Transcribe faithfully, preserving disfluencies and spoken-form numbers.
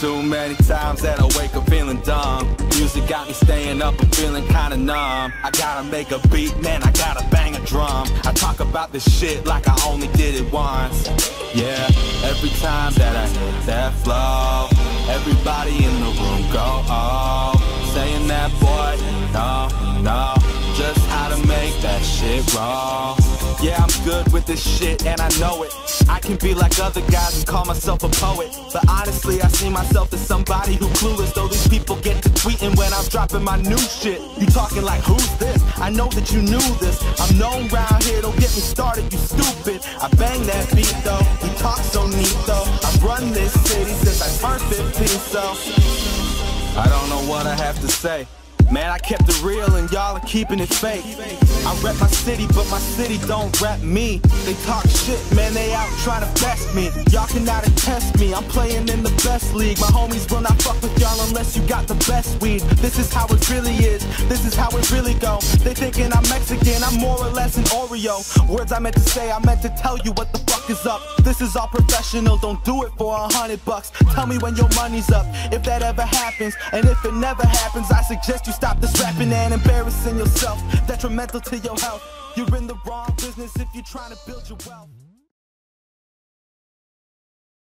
Too many times that I wake up feeling dumb. Music got me staying up and feeling kinda numb. I gotta make a beat, man, I gotta bang a drum. I talk about this shit like I only did it once. Yeah, every time that I hit that flow, everybody in the room go, oh, saying that boy, no, no, just how to make that shit roll. Yeah, I'm good with this shit and I know it. I can be like other guys and call myself a poet, but honestly I see myself as somebody who clueless. Though these people get to tweeting when I'm dropping my new shit. You talking like, who's this? I know that you knew this. I'm known round here, don't get me started, you stupid. I bang that beat though, you talk so neat though. I run this city since I turned fifteen, so I don't know what I have to say. Man, I kept it real and y'all are keeping it fake. I rep my city, but my city don't rep me. They talk shit, man, they out trying to best me. Y'all cannot attest me, I'm playing in the best league. My homies will not fuck with y'all unless you got the best weed. This is how it really is, this is how it really go. They thinking I'm Mexican, I'm more or less an Oreo. Words I meant to say, I meant to tell you what the fuck is up. This is all professional, don't do it for a hundred bucks. Tell me when your money's up, if that ever happens. And if it never happens, I suggest you stop this rapping and embarrassing yourself. Detrimental to your health. You're in the wrong business if you're trying to build your wealth.